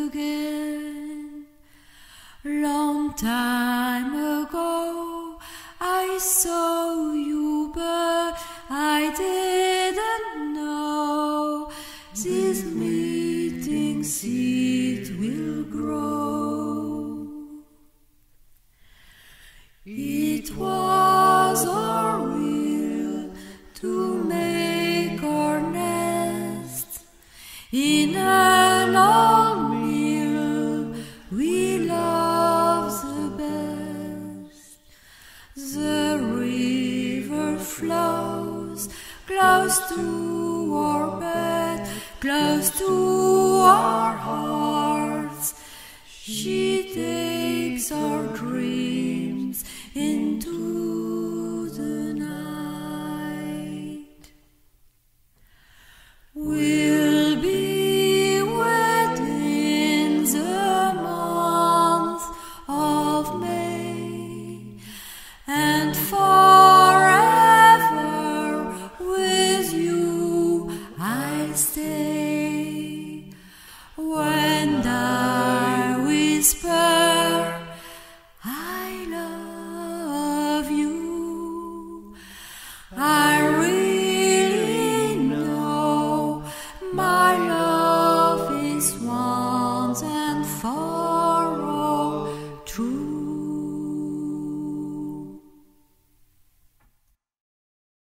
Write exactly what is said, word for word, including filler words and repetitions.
again. Long time ago I saw you, but I didn't know these fleeting seeds will grow. It was our will to make our nest in an old mill we love the best. The river flows close to our bed, close to our hearts. She takes our dreams into the night. We'll be wed in the month of May, and forever with you I'll stay.